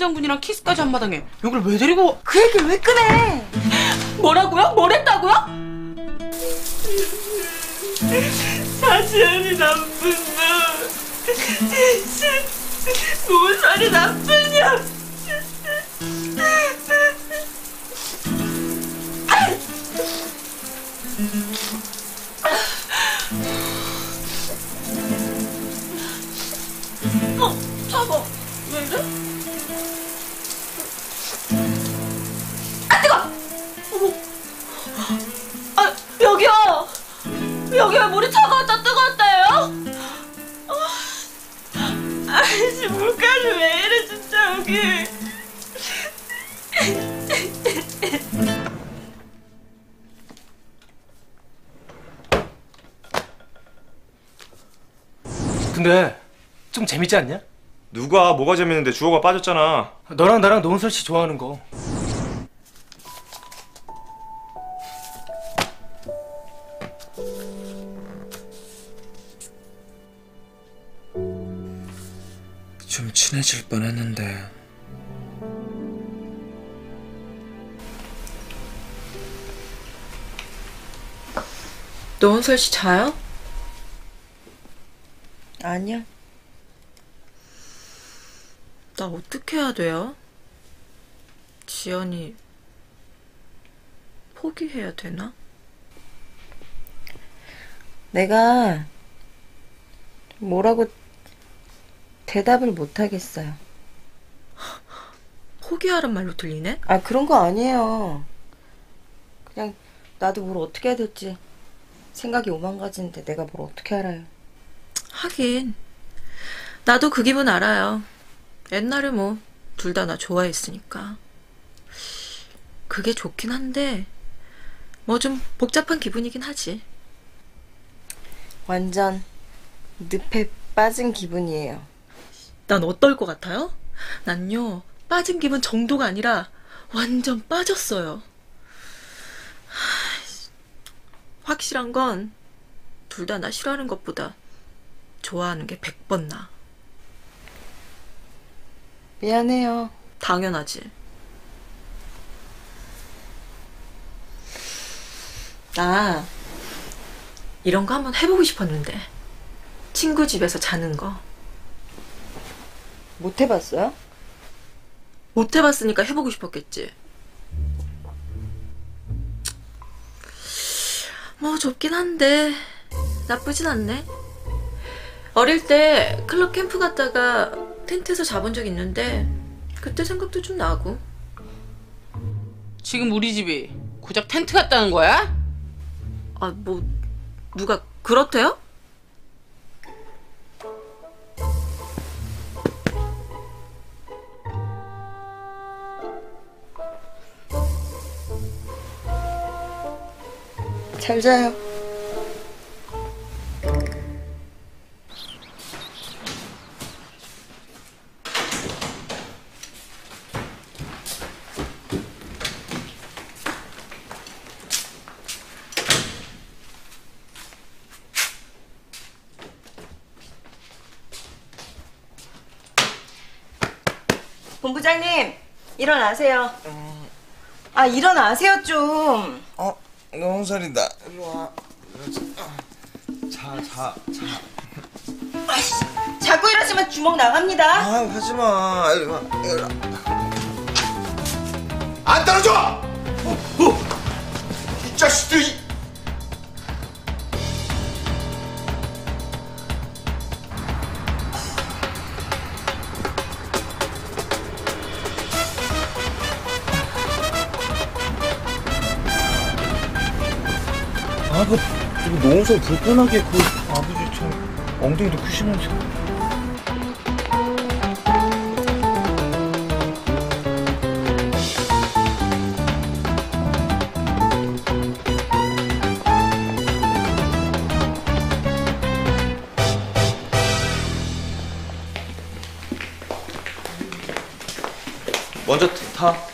장군이랑 키스까지 한 마당에 여길 왜 데리고 그 얘기를 왜 꺼내? 뭐라고요? 뭘 했다고요? 사지연이 나쁜 놈 모살이 나쁜 년 차가워. 왜 이래? 아, 뜨거! 어머. 아, 여기요! 여기 왜 물이 차가웠다 뜨거웠다예요? 아이씨, 물까지 왜 이래, 진짜, 여기. 근데 좀 재밌지 않냐? 누가 뭐가 재밌는데 주호가 빠졌잖아. 너랑 나랑 노은설 씨 좋아하는 거. 좀 친해질 뻔했는데. 노은설 씨 자요? 아니야. 나 어떻게 해야 돼요? 지연이 포기해야 되나? 내가 뭐라고 대답을 못 하겠어요. 포기하란 말로 들리네? 아, 그런 거 아니에요. 그냥 나도 뭘 어떻게 해야 될지 생각이 오만 가지인데 내가 뭘 어떻게 알아요. 하긴 나도 그 기분 알아요. 옛날에 뭐 둘 다 나 좋아했으니까. 그게 좋긴 한데 뭐 좀 복잡한 기분이긴 하지. 완전 늪에 빠진 기분이에요. 난 어떨 것 같아요? 난요, 빠진 기분 정도가 아니라 완전 빠졌어요. 확실한 건 둘 다 나 싫어하는 것보다 좋아하는 게 100번 나아. 미안해요. 당연하지. 나 이런 거 한번 해보고 싶었는데. 친구 집에서 자는 거. 못 해봤어요? 못 해봤으니까 해보고 싶었겠지. 뭐 좁긴 한데 나쁘진 않네. 어릴 때 클럽 캠프 갔다가 텐트에서 자본 적 있는데 그때 생각도 좀 나고. 지금 우리 집이 고작 텐트 같다는 거야? 아, 뭐 누가 그렇대요? 잘 자요. 본부장님, 일어나세요. 아, 일어나세요 좀. 노은설이다. 이리 와. 자. 아이씨, 자꾸 이러시면 주먹 나갑니다. 아, 하지마. 이리 와. 안 떨어져! 이 자식들이! 이거 노은설 불편하게 아버지 참 엉덩이도 크시면서. 먼저 타.